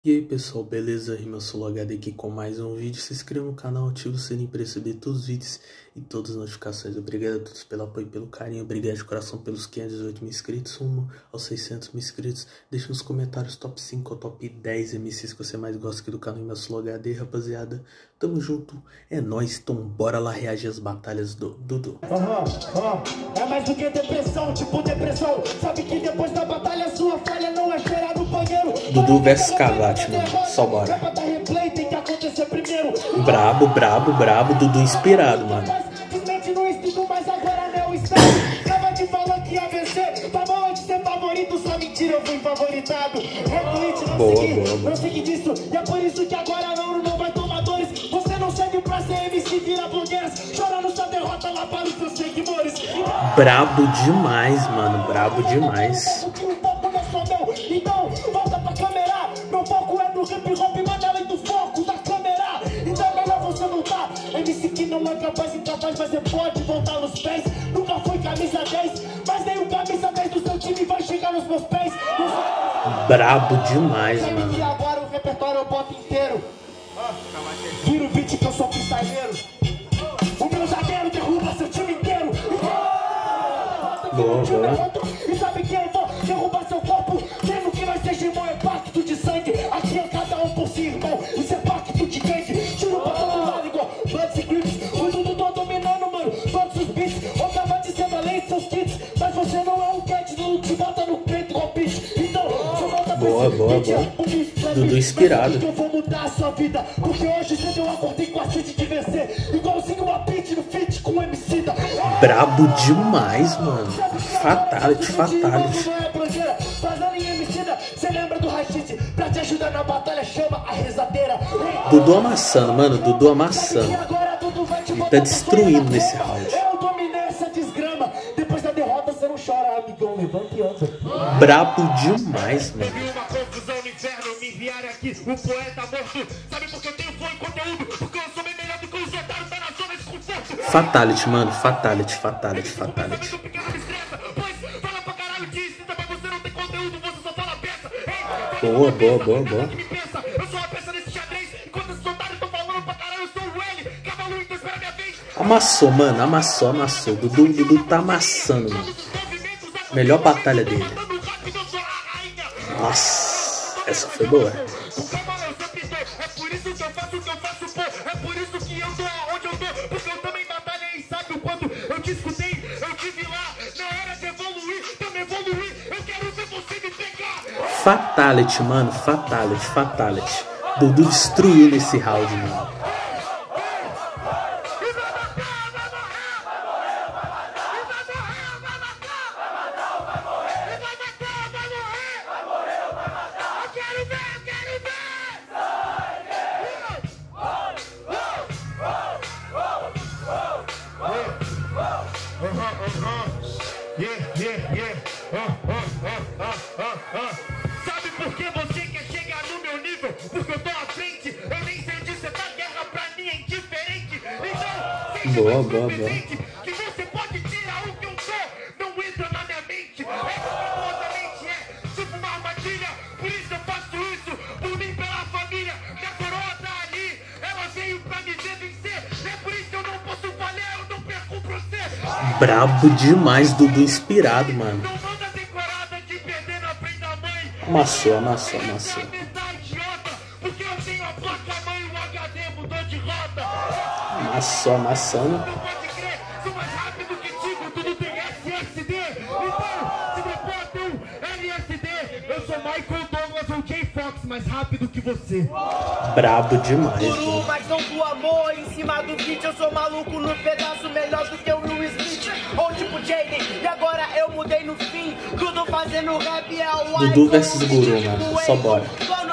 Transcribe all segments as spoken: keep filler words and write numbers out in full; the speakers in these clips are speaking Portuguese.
E aí pessoal, beleza? Rima Sulogado aqui com mais um vídeo. Se inscreva no canal, ative o sininho para receber todos os vídeos e todas as notificações. Obrigado a todos pelo apoio e pelo carinho. Obrigado de coração pelos quinhentos e dezoito mil inscritos, rumo aos seiscentos mil inscritos. Deixa nos comentários top cinco ou top dez M Cs que você mais gosta aqui do canal Rima Sulogado. E rapaziada, tamo junto, é nóis, então bora lá reagir às batalhas do Dudu. Aham, aham, é mais do que depressão, tipo depressão. Sabe que depois da batalha sua falha não é esperar no banheiro. Dudu versus Cavate, mano, só bora. Brabo, brabo, brabo, Dudu inspirado, mano. Boa, boa, boa. Eu sei que disso, e é por isso que agora não, não vai tomar dores. Você não serve pra ser M C, vira blogueiras, chorando sua derrota lá para os seus seguidores. Brabo demais, mano, brabo demais. Então, volta pra câmera. Meu foco é no hip hop, manda além do foco da câmera. Então é melhor você não tá. M C que não é capaz, incapaz, mas você pode voltar nos pés. Nunca fui camisa dez, mas nem o camisa dez do seu time vai chegar nos meus pés. Brabo demais, mano. E agora o repertório eu boto inteiro. Vira o beat que eu sou freestyleiro. O meu zagueiro derruba seu time inteiro. Boa, boa. E sabe que eu vou derrubar seu corpo, mesmo que nós seja irmão, é pacto de sangue. Aqui é cada um por si, irmão. Isso é pacto de gangue. Tiro pra todo lado igual Bloods e Crips. O Dudu tô dominando, mano, todos os beats. Ou tava dizendo além de seus kits, mas você não é um cat, não te bota no peito igual bitch. Então, você volta pra boa, esse boa, beat, boa. Dudu inspirado. Eu vou mudar a sua vida, porque hoje cedo eu acordei com a sede de vencer. Igualzinho uma beat no feat com o M C da... Brabo demais, mano. Fatality, fatality. Você lembra do Rashid? Pra te ajudar na batalha chama a rezadeira. Dudu amassando, mano, Dudu amassando. Ele tá destruindo nesse round. Eu dominei essa desgrama. Depois da derrota você não chora, amigão. Levanta e anda. Brabo demais, mano. Uma confusão no inferno, me enviaram aqui um poeta morto. Sabe por que eu tenho fome e conteúdo? Porque eu sou bem melhor do que os otários, tá na zona de conforto. Fatality, mano, fatality, fatality, fatality. Boa, boa, boa, boa. Amassou, mano, amassou, amassou. Dudu, Dudu tá amassando, mano. Melhor batalha dele. Nossa, essa foi boa. É por isso que eu faço o que eu faço, pô. É por isso que eu tô onde eu tô. Porque eu também batalhei, sabe o quanto eu te escutei? Eu tive lá, na hora de evoluir, também evoluir. Eu quero ver você me pegar. Fatality, mano, fatality, fatality. Dudu destruiu nesse round, mano. Sabe por que você quer chegar no meu nível? Porque eu tô à frente. Eu nem sei disso, essa guerra pra mim é indiferente. Então, boa, boa, boa. que você pode tirar o que eu sou, não entra na minha mente. É é tipo uma armadilha. Por isso eu faço isso, por mim, pela família. Minha coroa tá ali, ela veio pra me ver vencer. É por isso que eu não posso falhar, eu não perco pra você. Brabo demais, Dudu inspirado, mano. Amassou, amassou, amassou. Amassou, amassando. Eu sou Michael Douglas ou Jay Fox, mais rápido que você. Brabo demais, Guru, mano. mas não do amor em cima do beat. Eu sou maluco no pedaço, melhor do que o Will Smith ou tipo Jaden. E agora eu mudei no fim. Tudo fazendo rap é o Dudu versus Guru, mano. Só bora.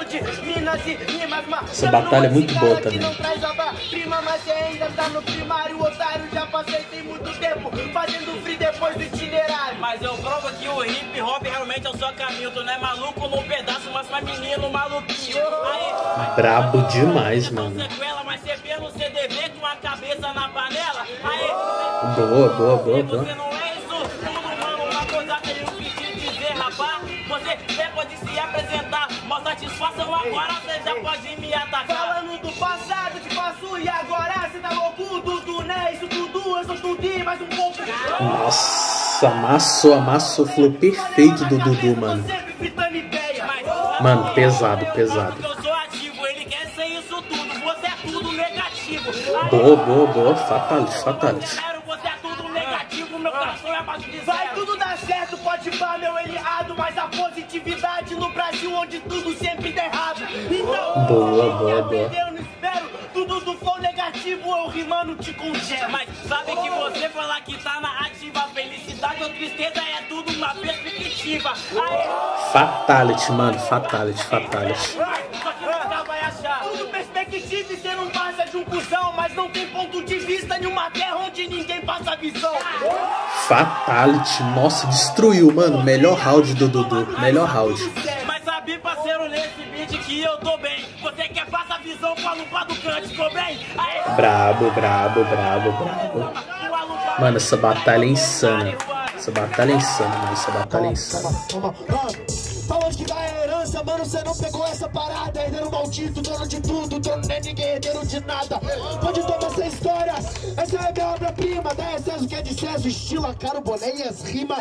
Essa batalha é muito boa também. Prima, mas você ainda tá no primário, otário. Já passei tem muito tempo fazendo free depois do itinerário. Mas eu provo que o hip hop realmente é o seu caminho. Tu não é maluco num pedaço, mas pra menino maluquinho. Aí, brabo demais, mano. Sequela, mas você vê no C D V com a cabeça na panela. Aí, boa, boa, boa, boa. Você não é isso, tudo, mano. Uma coisa que eu quis dizer, rapaz. Você pode se apresentar, mas satisfação agora. você já pode me atacar. Falando do passado, te faço e agora cê tá louco, Dudu, né? Isso tudo, eu sou tudo e mais um pouco. Nossa, amassou, amassou, flow perfeito do Dudu, mano. Mano, pesado, pesado. Eu sou ativo, ele quer ser isso tudo, você é tudo negativo. Boa, boa, boa, fatality, fatality. Você é tudo negativo, meu coração é abaixo de zero. Vai tudo dar certo, pode pá, meu eliado, mas a positividade no Brasil onde tudo sempre dá errado. Então, boa, boa, boa. Eu não espero, tudo do flow negativo, eu rimando te congelo. Mas sabe que você falar que tá na ativa, felicidade ou tristeza é tudo uma perspectiva. Aê. Fatality, mano, fatality, fatality. Tudo perspectiva e cê não passa de um cuzão, mas não tem ponto de vista em uma terra onde ninguém passa visão. Fatality, nossa, destruiu, mano. Melhor round do Dudu, melhor round. Mas sabe, parceiro, nesse beat que eu tô bem. Você quer passar visão com a lupa do canto, ficou bem? Aê. Brabo, brabo, brabo, brabo. Mano, essa batalha é insana. Essa batalha é insana, mano. Essa batalha é insana. Pra onde que vai a herança, mano? Cê não pegou essa parada. Herdeiro maldito, dono de tudo, dono nem ninguém, herdeiro de nada. Onde toma essa história? Essa é minha obra-prima. Dá excesso que é de César, estilo, a cara, o boné e as rimas.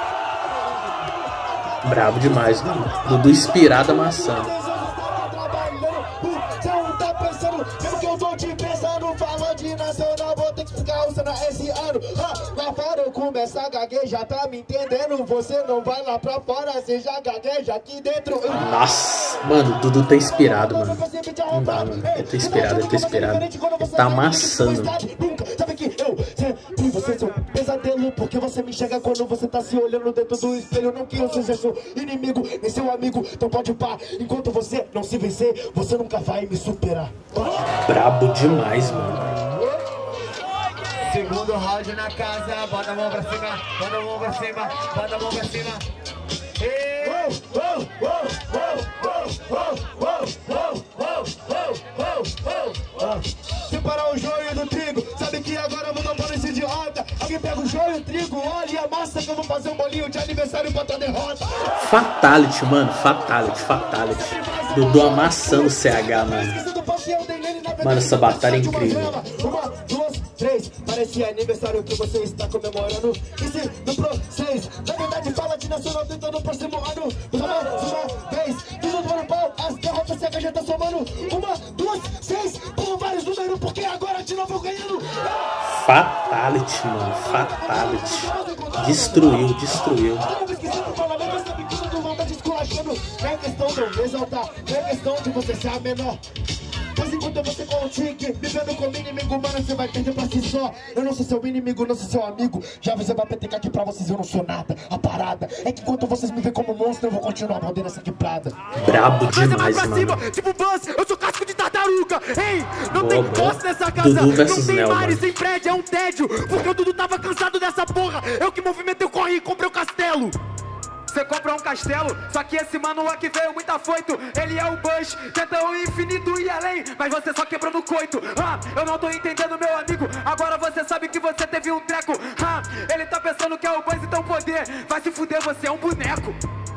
Brabo demais, mano. Dudu inspirado amassando. Cê não tá pensando, mesmo que eu tô te pensando, falando de nacional, vou ter que ficar usando esse ano. Ah, lá fora eu começo a gaguejar, tá me entendendo? Você não vai lá pra fora, você já gagueja aqui dentro. Nossa, mano, o Dudu tá inspirado, mano. Não dá, mano. Ele tá inspirado, ele tá inspirado. Ele tá amassando. Sabe que eu sempre você seu pesadelo, porque você me enxerga quando você tá se olhando dentro do espelho. Não que eu seja seu inimigo, nem seu amigo, então pode pá. Enquanto você não se vencer, você nunca vai me superar. Brabo demais, mano. Segundo round na casa, bota a mão pra cima, bota a mão pra cima, bota a mão pra cima. Separar o joio do trigo, sabe que agora eu vou tomar esse idiota. Alguém pega o joio, o trigo, olha e a massa que eu vou fazer um bolinho de aniversário pra tua derrota. Fatality, mano, fatality, fatality. Dudu amassando o C H, mano. Mano, essa batalha é incrível. Uma, duas, três. Parecia aniversário que você está comemorando. E se no processo, na verdade fala de nacional tentando o próximo ano. Uma, uma vez, tudo do ano pau, as derrotas C H já tá somando. Uma, duas, seis, por vários números, porque agora de novo eu ganhando. Fatality, mano, fatality. Destruiu, destruiu. Não é questão de eu me exaltar, não é questão de você ser a menor. Mas enquanto você consiga, vivendo com o inimigo, mano, você vai perder pra si só. Eu não sou seu inimigo, não sou seu amigo. Já avisei pra P T K aqui pra vocês, eu não sou nada. A parada é que enquanto vocês me veem como monstro, eu vou continuar mordendo essa quebrada. Brabo demais, mano. Cima, tipo Buzz, eu sou casco de tartaruga. Ei, não boa, tem boa. posse nessa casa. Dudu versus não tem Nel, mares mano. em prédio, é um tédio. Porque o Dudu tava cansado dessa porra. Eu que movimentei o corre e comprei o castelo. Você compra um castelo, só que esse mano aqui veio muito afoito. Ele é o Bush, tenta o infinito e além, mas você só quebrou no coito. Ah, eu não tô entendendo, meu amigo. Agora você sabe que você teve um treco. Ah, ele tá pensando que é o Bush, então poder. Vai se fuder, você é um boneco.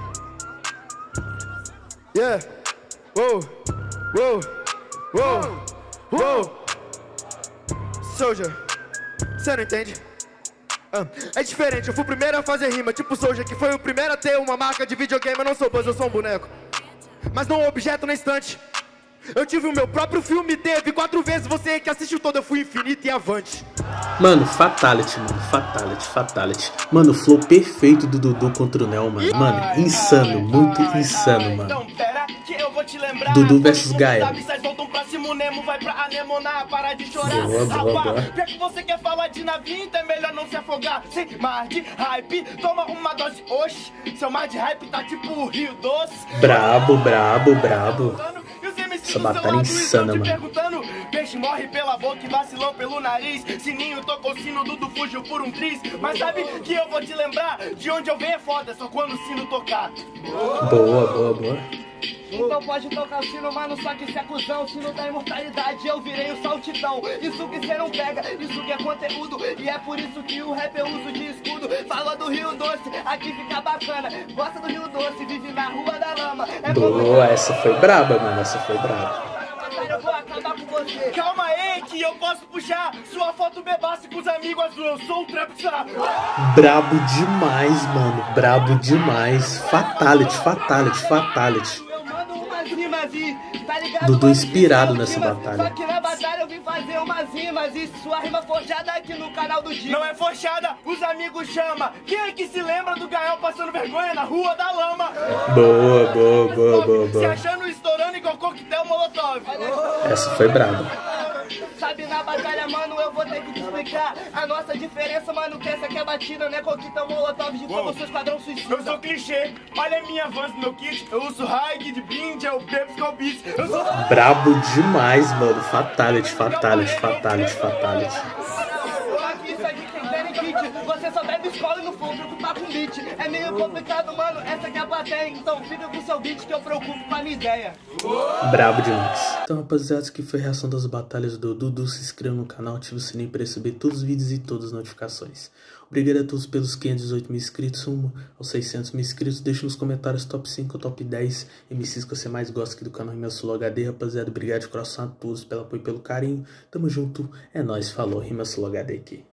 Yeah, wow, wow, wow, wow. Soldier, você não entende? É diferente, eu fui o primeiro a fazer rima, tipo Soldier, que foi o primeiro a ter uma marca de videogame. Eu não sou Buzz, eu sou um boneco, mas não um objeto na estante. Eu tive o meu próprio filme, teve quatro vezes, você que assistiu todo, eu fui infinito e avante. Mano, fatality, mano, fatality, fatality. Mano, o flow perfeito do Dudu contra o Nel, mano. Mano, insano, muito insano, mano. Dudu versus Gael. Vai pra anemonar, para de chorar. Boa, boa, boa. Já que você quer falar de navio, então é melhor não se afogar. Sem mar de hype, toma uma dose. Oxi, seu mar de hype tá tipo o Rio Doce. Brabo, brabo, brabo. Essa batalha insana, mano. Peixe morre pela boca e vacilou pelo nariz. Sininho tocou o sino, Dudu fugiu por um triz. Mas sabe que eu vou te lembrar, de onde eu venho é foda, só quando o sino tocar. Boa, boa, boa. Então pode tocar o sino, mano, só que se é cuzão. Sino da imortalidade, eu virei o saltitão. Isso que cê não pega, isso que é conteúdo. E é por isso que o rap eu uso de escudo. Falou do Rio Doce, aqui fica bacana. Gosta do Rio Doce, vive na Rua da Lama. É Boa, essa foi braba, mano, essa foi braba. Eu vou acabar com você. Calma aí, que eu posso puxar sua foto bebaça com os amigos azul. Eu sou o Trapstar. Brabo demais, mano. Brabo demais. Fatality, fatality, fatality. Eu mando umas rimas e tá ligado? Dudu inspirado nessa batalha. Só que na batalha eu vim fazer umas rimas. E sua rima forjada aqui no canal do Dico. Não é forjada, os amigos chamam. Quem é que se lembra do Gael passando vergonha na Rua da Lama? Boa, boa, boa, boa, Se boa. achando estourando igual coquetel molotov. Essa foi braba. Sabe, na batalha, mano, eu vou ter que te explicar a nossa diferença, mano, que essa aqui é batida, né? Coquetão molotov de fogo, seu esquadrão suicida. Eu sou clichê, olha a minha voz no meu kit. Eu uso high, de blind, é o Bebs com beats. Eu sou... Brabo demais, mano. Fatality, fatality, fatality, fatality. Isso aqui quem quer kit. Você só bebe escola e não for preocupar com beat. É meio complicado, mano, essa aqui é a plateia. Então fica com seu beat que eu preocupo com a minha ideia. Brabo demais. Então, rapaziada, isso aqui foi a reação das batalhas do Dudu. Se inscreva no canal, ative o sininho para receber todos os vídeos e todas as notificações. Obrigado a todos pelos quinhentos e dezoito mil inscritos, rumo aos seiscentos mil inscritos. Deixe nos comentários top cinco ou top dez M Cs que você mais gosta aqui do canal Rima Sul H D, rapaziada. Obrigado de coração a todos pelo apoio e pelo carinho. Tamo junto, é nóis, falou, Rima Sul H D aqui.